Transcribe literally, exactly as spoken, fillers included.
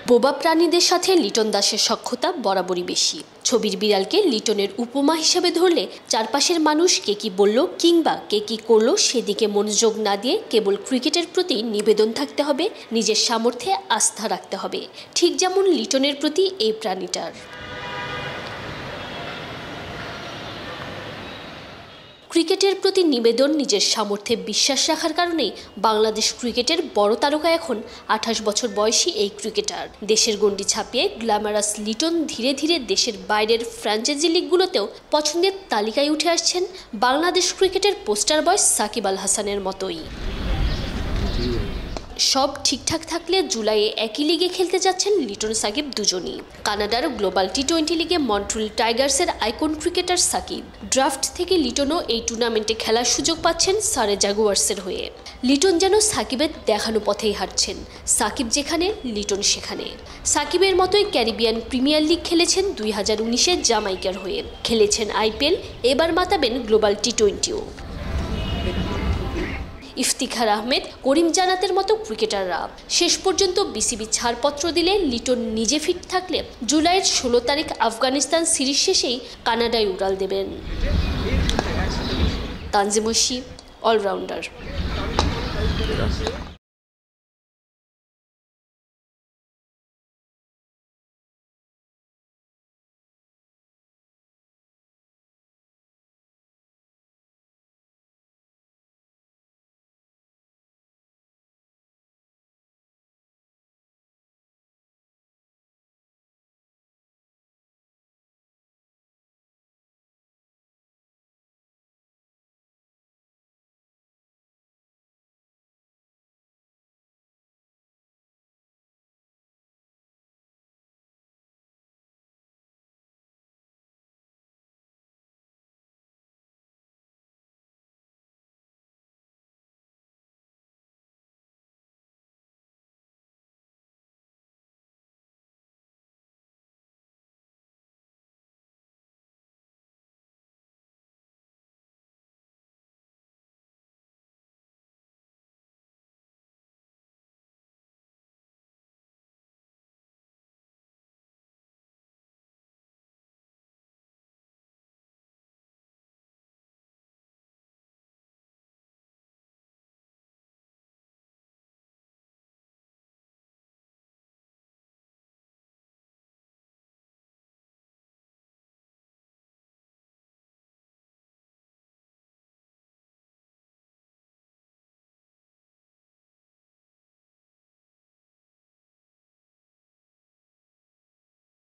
বোবা প্রাণীদের সাথে লিটন দাসের সখ্যতা বরাবরই বেশি। ছবির বিড়ালকে লিটনের উপমা হিসেবে ধরলে চারপাশের মানুষ কে কি বলল কিংবা কে কি করলো সেদিকে মনোযোগ না দিয়ে কেবল ক্রিকেটের প্রতি নিবেদন থাকতে হবে, নিজের সামর্থ্যে আস্থা রাখতে হবে, ঠিক যেমন লিটনের প্রতি এই প্রাণীটার। ক্রিকেটের প্রতি নিবেদন, নিজের সামর্থ্যে বিশ্বাস রাখার কারণেই বাংলাদেশ ক্রিকেটের বড় তারকা এখন আঠাশ বছর বয়সী এই ক্রিকেটার। দেশের গণ্ডি ছাপিয়ে গ্ল্যামারাস লিটন ধীরে ধীরে দেশের বাইরের ফ্র্যাঞ্চাইজি লিগগুলোতেও পছন্দের তালিকায় উঠে আসছেন বাংলাদেশ ক্রিকেটের পোস্টার বয় সাকিব আল হাসানের মতোই। সব ঠিকঠাক থাকলে জুলাইয়ে একই লিগে খেলতে যাচ্ছেন লিটন সাকিব দুজনই। কানাডার গ্লোবাল টি টোয়েন্টি লিগে মন্ট্রিল টাইগার্সের আইকন ক্রিকেটার সাকিব। ড্রাফট থেকে লিটনও এই টুর্নামেন্টে খেলার সুযোগ পাচ্ছেন সারে জাগুয়ার্সের হয়ে। লিটন যেন সাকিবের দেখানো পথেই হাঁটছেন, সাকিব যেখানে লিটন সেখানে। সাকিবের মতোই ক্যারিবিয়ান প্রিমিয়ার লিগ খেলেছেন দুই হাজার উনিশে জামাইকার হয়ে, খেলেছেন আইপিএল, এবার মাতাবেন গ্লোবাল টি টোয়েন্টিও। ইফতিখার আহমেদ, করিম জানাতের মতো ক্রিকেটাররা শেষ পর্যন্ত বিসিবি ছাড়পত্র দিলে লিটন নিজে ফিট থাকলে জুলাইয়ের ষোলো তারিখ আফগানিস্তান সিরিজ শেষেই কানাডায় উড়াল দেবেন। তানজিম ঐশী, অলরাউন্ডার।